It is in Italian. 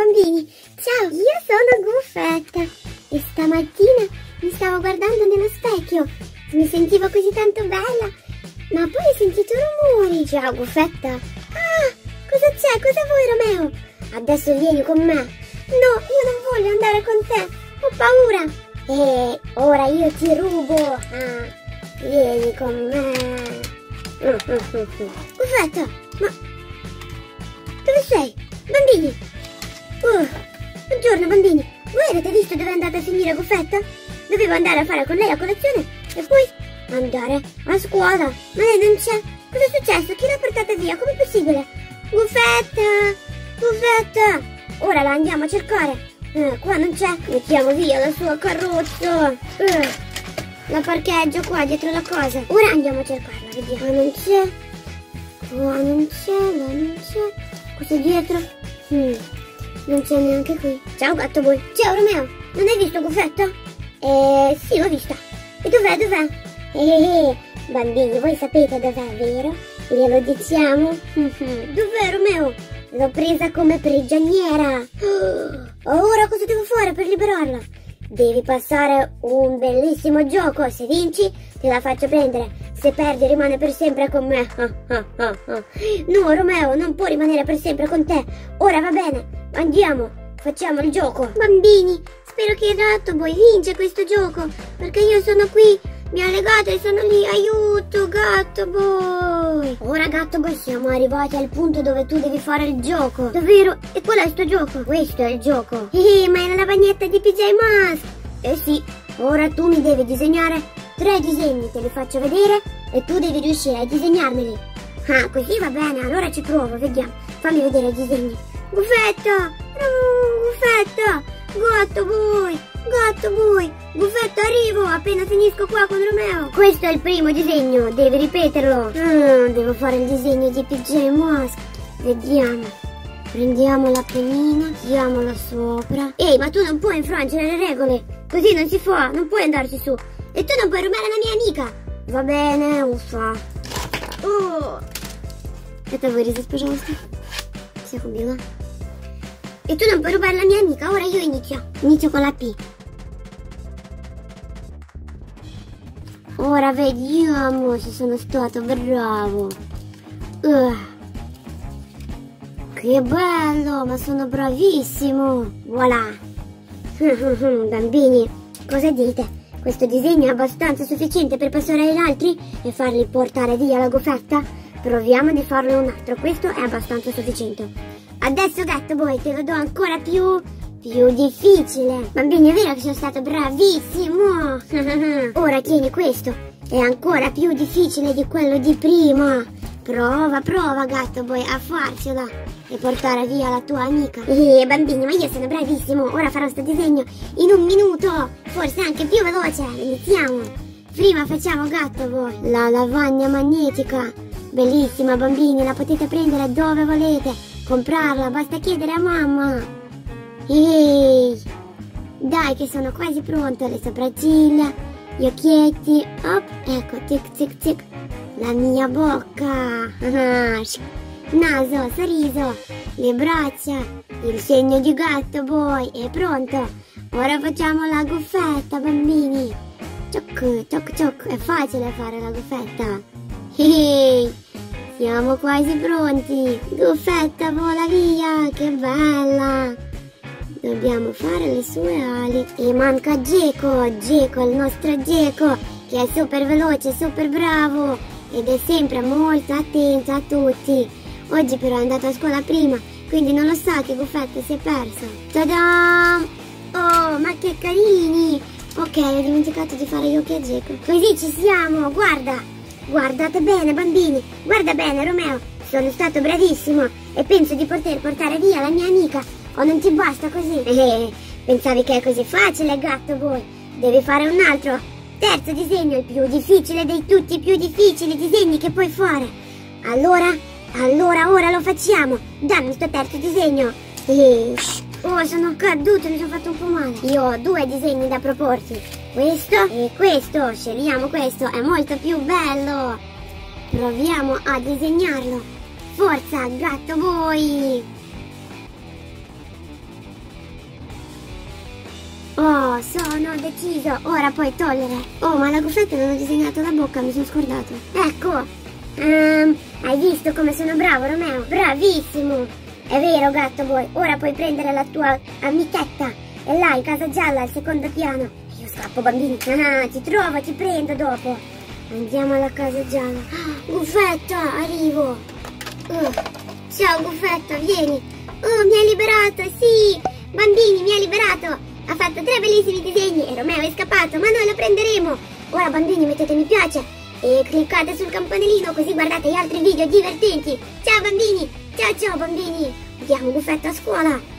bambini, ciao, io sono Gufetta e stamattina mi stavo guardando nello specchio, mi sentivo così tanto bella, ma poi ho sentito rumori. Ciao Gufetta. Ah, cosa c'è? Cosa vuoi, Romeo? Adesso vieni con me. No, io non voglio andare con te, ho paura. Ora io ti rubo. Vieni con me. Gufetta, ma dove sei? Bambini! Buongiorno bambini! Voi avete visto dove è andata a finire Gufetta? Dovevo andare a fare con lei a colazione e poi andare a scuola. Ma lei non c'è. Cosa è successo? Chi l'ha portata via? Com'è possibile? Gufetta! Gufetta! Ora la andiamo a cercare. Qua non c'è. Mettiamo via la sua carrozza. La parcheggio qua dietro la cosa. Ora andiamo a cercarla. Vediamo. Qua non c'è. Qua non c'è. Là non c'è. Questo dietro? Non c'è neanche qui. Ciao gatto boy. Ciao Romeo. Non hai visto Gufetta? Sì, l'ho vista. E dov'è? Dov'è? Bambini, voi sapete dov'è, vero? Glielo diciamo? Dov'è Romeo? L'ho presa come prigioniera. Ora cosa devo fare per liberarla? Devi passare un bellissimo gioco. Se vinci te la faccio prendere. Se perdi rimane per sempre con me. No Romeo, non può rimanere per sempre con te. Ora va bene, andiamo, facciamo il gioco. Bambini, spero che il gatto boy vince questo gioco, perché io sono qui, mi ha legato e sono lì. Aiuto gatto boy. Ora gatto boy siamo arrivati al punto dove tu devi fare il gioco. Davvero? E qual è sto gioco? Questo è il gioco. Ma è la lavagnetta di PJ Masks. Sì, ora tu mi devi disegnare 3 disegni, te li faccio vedere e tu devi riuscire a disegnarmeli. Così va bene, allora ci provo, vediamo. Fammi vedere i disegni. Gufetta! Gufetta! Gatto boy! Gatto boy! Gufetta, arrivo! Appena finisco qua con Romeo. Questo è il primo disegno, devi ripeterlo. Devo fare il disegno di PJ Masks. Vediamo. Prendiamo la pennina, tiriamola sopra. Ehi, ma tu non puoi infrangere le regole. Così non si fa, non puoi andarci su. E tu non puoi rubare la mia amica. Va bene, uffa. Это вырезать, пожалуйста. Всех убила. E tu non puoi rubare la mia amica. Ora io inizio. Inizio con la P. Ora vediamo se sono stato bravo. Che bello, ma sono bravissimo. Voilà. Bambini, cosa dite? Questo disegno è abbastanza sufficiente per passare agli altri e farli portare via la Gufetta? Proviamo di farlo un altro, questo è abbastanza sufficiente. Adesso gatto boy te lo do ancora più difficile. Bambini, è vero che sono stato bravissimo. Ora tieni questo, è ancora più difficile di quello di prima. Prova gatto boy a farcela e portare via la tua amica. Bambini, ma io sono bravissimo. Ora farò sto disegno in 1 minuto, forse anche più veloce. Iniziamo. Prima facciamo gatto boy la lavagna magnetica. Bellissima bambini, la potete prendere dove volete. Comprarla, basta chiedere a mamma. Dai che sono quasi pronta. Le sopracciglia, gli occhietti. Ecco, tic tic tic. La mia bocca, naso, sorriso, le braccia, il segno di gatto boy, è pronto. Ora facciamo la Gufetta bambini. Ciocc, ciocc, ciocc, è facile fare la Gufetta. Siamo quasi pronti. Gufetta vola via, che bella. Dobbiamo fare le sue ali. E manca Geco, Geco, il nostro Geco, che è super veloce, super bravo. Ed è sempre molto attento a tutti. Oggi però è andato a scuola prima, quindi non lo sa che Gufetta si è persa. Ta-da! Oh, ma che carini! Ok, ho dimenticato di fare gli occhi a Geco. Così ci siamo, guarda! Guardate bene bambini, guarda bene Romeo. Sono stato bravissimo e penso di poter portare via la mia amica. O non ti basta così? Pensavi che è così facile gatto boy? Devi fare un altro. Terzo disegno, il più difficile dei tutti i più difficili disegni che puoi fare. Allora ora lo facciamo. Dammi sto terzo disegno. Sono caduto, mi sono fatto un po' male. Io ho 2 disegni da proporti. Questo e questo. Scegliamo questo, è molto più bello. Proviamo a disegnarlo. Forza, gatto boy. Oh, sono deciso, ora puoi togliere. Oh, ma la Goffetta non ho disegnato la bocca, mi sono scordato. Ecco, hai visto come sono bravo, Romeo? Bravissimo. È vero, gatto boy, ora puoi prendere la tua amichetta. È là, in casa gialla, al secondo piano. Io scappo, bambini. Ah, ti trovo, ti prendo dopo. Andiamo alla casa gialla. Goffetta, arrivo. Ciao, Goffetta, vieni. Oh, mi hai liberato, sì. Bambini, mi ha liberato. Ha fatto 3 bellissimi disegni e Romeo è scappato, ma noi lo prenderemo. Ora, bambini, mettete mi piace e cliccate sul campanellino così guardate gli altri video divertenti. Ciao, bambini. Ciao, ciao, bambini. Andiamo, Goffetta, a scuola.